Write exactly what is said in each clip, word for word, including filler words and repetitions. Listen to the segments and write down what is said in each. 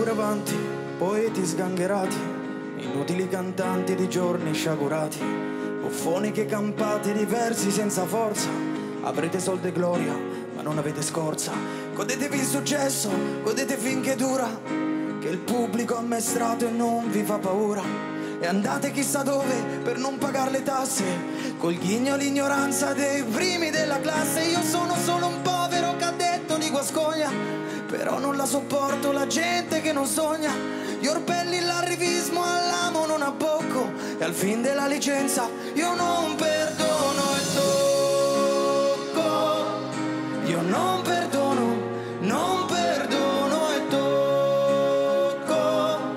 pure avanti, poeti sgangherati, inutili cantanti di giorni sciagurati, buffoni che campate di versi senza forza. Avrete soldi e gloria, ma non avete scorza. Godetevi il successo, godete finché dura, che il pubblico ammaestrato e non vi fa paura. E andate chissà dove per non pagare le tasse, col ghigno l'ignoranza dei primi della classe. Io sono solo un povero cadetto di Guascogna, però non la sopporto la gente che non sogna. Gli orpelli, l'arrivismo all'amo non abbocco, e al fin della licenza io non perdono e tocco. Io non perdono, non perdono e tocco.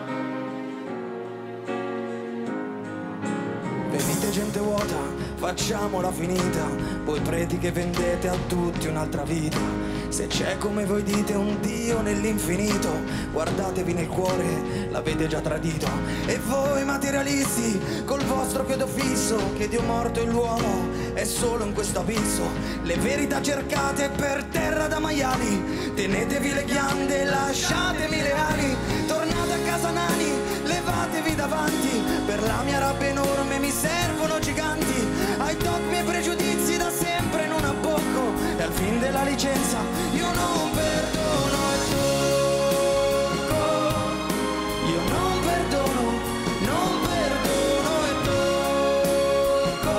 Venite gente vuota, facciamola finita, voi preti che vendete a tutti un'altra vita. Se c'è come voi dite un Dio nell'infinito, guardatevi nel cuore, l'avete già tradito. E voi materialisti, col vostro chiodo fisso, che Dio morto e l'uomo è solo in questo abisso. Le verità cercate per terra da maiali, tenetevi le ghiande, lasciatemi le ali. Tornate a casa nani, levatevi davanti, per la mia rabbia enorme mi servono giganti. Ai dogmi e pregiudizi da sempre non abbocco, e al fin della licenza io non perdono e tocco. Io non perdono, non perdono e tocco.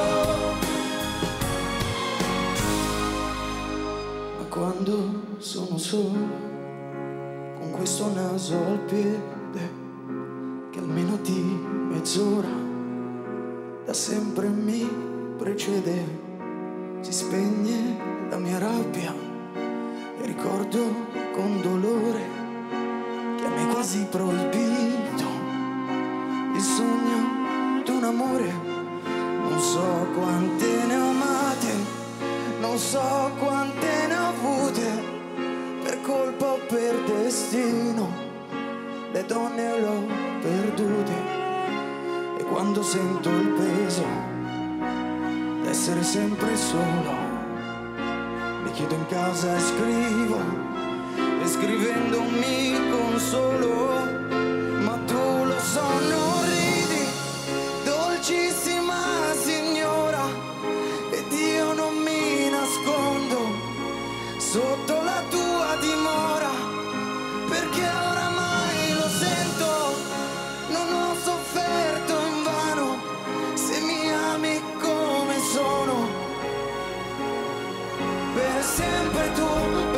Ma quando sono solo, con questo naso al piede, che almeno di mezz'ora da sempre mi precede, si spegne la mia rabbia e ricordo con dolore che a me è quasi proibito il sogno d'un amore. Non so quante ne ho amate, non so quante ne ho avute, per colpa o per destino le donne le ho perdute. E quando sento il peso d'essere sempre solo, mi chiudo in casa e scrivo, e scrivendo mi consolo. Ma tu lo so, non ridi, dolcissima signora, ed io non mi nascondo sotto la tua dimora, perché oramai lo sento, non ho sofferto invano. Se mi ami come sono, per sempre tu